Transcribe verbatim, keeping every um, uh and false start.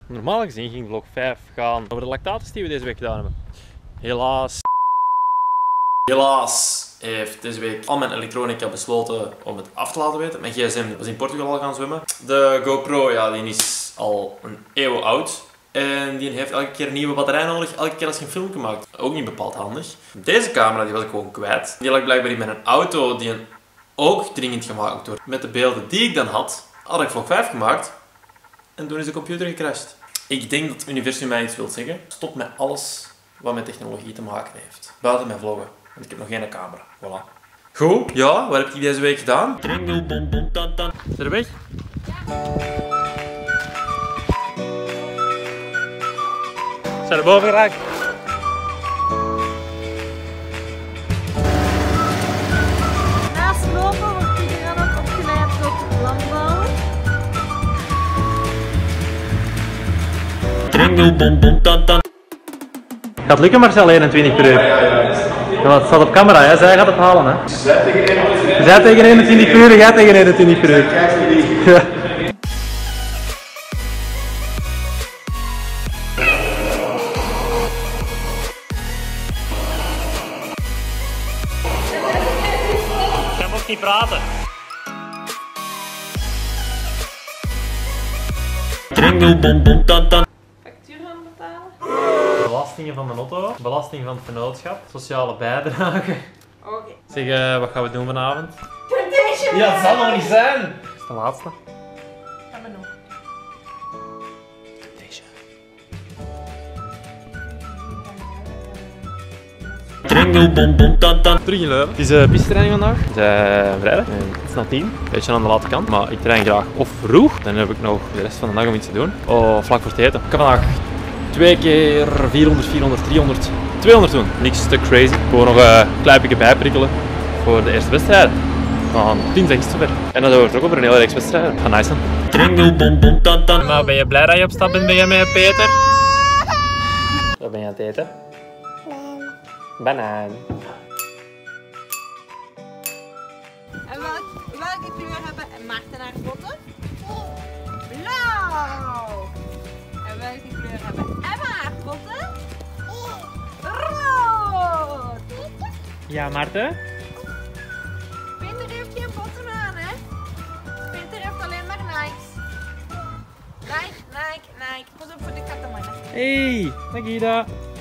Normaal gezien ging vlog vijf gaan over de lactates die we deze week gedaan hebben. Helaas. Helaas heeft deze week al mijn elektronica besloten om het af te laten weten. Mijn gsm was in Portugal al gaan zwemmen. De GoPro, ja, die is al een eeuw oud. En die heeft elke keer een nieuwe batterij nodig, elke keer als je een filmpje maakt. Ook niet bepaald handig. Deze camera die was ik gewoon kwijt. Die lag blijkbaar in mijn auto die een ook dringend gemaakt moet worden. Met de beelden die ik dan had, had ik vlog vijf gemaakt. En toen is de computer gecrashed. Ik denk dat het universum mij iets wil zeggen. Stop met alles wat met technologie te maken heeft. Buiten mijn vloggen. Want ik heb nog geen camera. Voilà. Goed, ja, wat heb ik deze week gedaan? Is er weg? Zijn er boven geraakt? Naast lopen wordt iedereen ook opgeleid tot landbouwer. Gaat lukken, Marcel, eenentwintig per uur? Ja, het staat op camera, hè? Zij gaat het halen. Hè? Zij tegen eenentwintig per uur, jij tegen eenentwintig per uur. Ja. Jij mag niet praten. Factuur gaan betalen. Belastingen van de auto, belasting van het vennootschap, sociale bijdrage. Oké. Okay. Zeg, uh, wat gaan we doen vanavond? Temptation! Ja, dat zal nog niet zijn! Dat is de laatste. Gaan we nog. Temptation. Terug in Leuven. Het is uh, pistetraining vandaag. Het is uh, vrijdag. En het is na tien. Een beetje aan de late kant. Maar ik train graag of vroeg. Dan heb ik nog de rest van de dag om iets te doen. Of vlak voor het eten. Ik kan vandaag twee keer vierhonderd, vierhonderd, driehonderd, tweehonderd doen. Niks te crazy. Gewoon nog een klein beetje bijprikkelen voor de eerste wedstrijd. Van dinsdag is het zover. En dan zijn we ook over een hele reeks wedstrijden. Gaat nice zijn. Maar ben je blij dat je op stap bent bij je met Peter? Wat ben je aan het eten? Banaan. En welk, welke kleur hebben Maarten haar botten? Blauw! En welke kleur hebben Emma haar botten? Rood! Ja, Maarten? Peter heeft geen botten aan, hè? Peter heeft alleen maar Nikes. Nike, Nike, Nike. Pas op voor de kattenmannen. Hey, dag Ida.